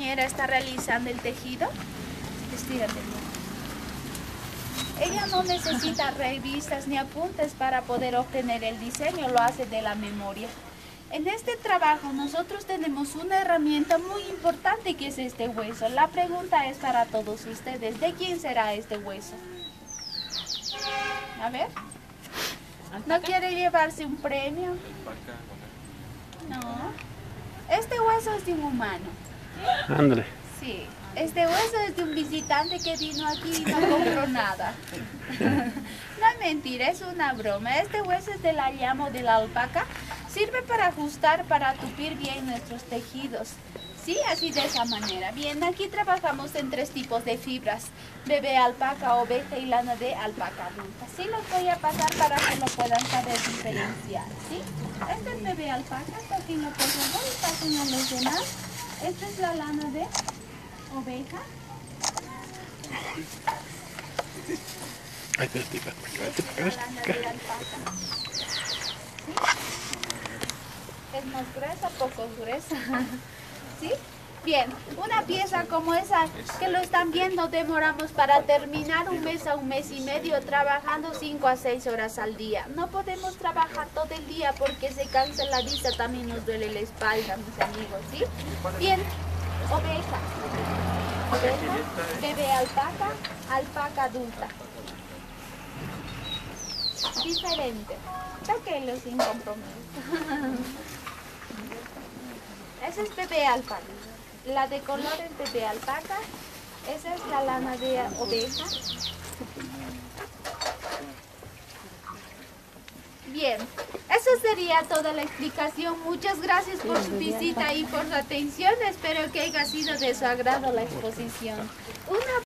compañera está realizando el tejido. Estírate. Ella no necesita revistas ni apuntes para poder obtener el diseño, lo hace de la memoria. En este trabajo nosotros tenemos una herramienta muy importante que es este hueso. La pregunta es para todos ustedes, ¿de quién será este hueso? A ver. ¿No quiere llevarse un premio? No. Este hueso es de un humano. Ándale. Sí. Este hueso es de un visitante que vino aquí y no compró nada. No es mentira, es una broma. Este hueso es de la llama o de la alpaca. Sirve para ajustar, para tupir bien nuestros tejidos. Sí, así de esa manera. Bien, aquí trabajamos en 3 tipos de fibras. Bebé alpaca, oveja y lana de alpaca adulta. Sí, los voy a pasar para que lo puedan saber diferenciar. ¿Sí? Este es bebé alpaca, pásenlo por favor y pasen a los demás. Esta es la lana de oveja. Esta es la lana de alpaca. ¿Sí? Es más gruesa, poco gruesa. ¿Sí? Bien, una pieza como esa que lo están viendo demoramos para terminar 1 mes a 1 mes y medio trabajando 5 a 6 horas al día. No podemos trabajar todo el día porque se cansa la vista, también nos duele la espalda, mis amigos, ¿sí? Bien, oveja, bebé alpaca, alpaca adulta. Diferente. Tóquenlo sin compromiso. Ese es bebé alpaca. La de color es bebé alpaca. Esa es la lana de oveja. Bien, eso sería toda la explicación. Muchas gracias por su visita y por su atención. Espero que haya sido de su agrado la exposición.